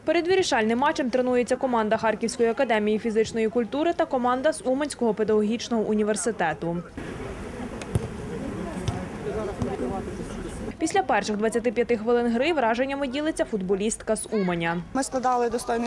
Перед вирішальним матчем тренується команда Харківської академії фізичної культури та команда з Уманського педагогічного університету. Після перших 25 хвилин гри враженнями ділиться футболістка з Уманя. Ми складали достойний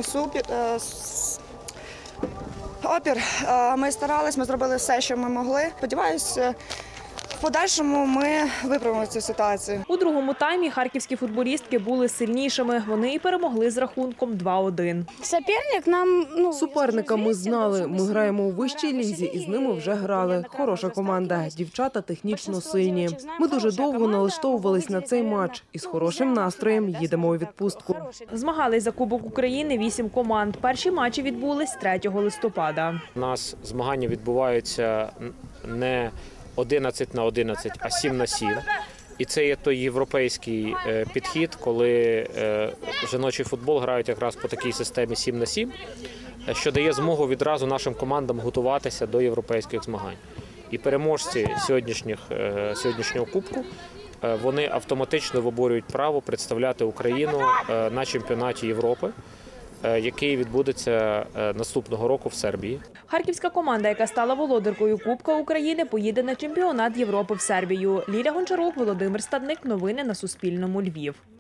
опір. Ми старались, ми зробили все, що ми могли. Сподіваюся, в подальшому ми виправимо цю ситуацію. У другому таймі харківські футболістки були сильнішими. Вони і перемогли з рахунком 2-1. Суперника ми знали. Ми граємо у вищій лізі і з ними вже грали. Хороша команда. Дівчата технічно сильні. Ми дуже довго налаштовувались на цей матч. І з хорошим настроєм їдемо у відпустку. Змагались за Кубок України 8 команд. Перші матчі відбулись 3 листопада. У нас змагання відбуваються не 11 на 11, а 7 на 7. І це є той європейський підхід, коли жіночий футбол грають якраз по такій системі 7 на 7, що дає змогу відразу нашим командам готуватися до європейських змагань. І переможці сьогоднішнього кубку, вони автоматично виборюють право представляти Україну на чемпіонаті Європи, який відбудеться наступного року в Сербії. Харківська команда, яка стала володаркою Кубка України, поїде на чемпіонат Європи в Сербію. Ліля Гончарук, Володимир Стадник. Новини на Суспільному. Львів.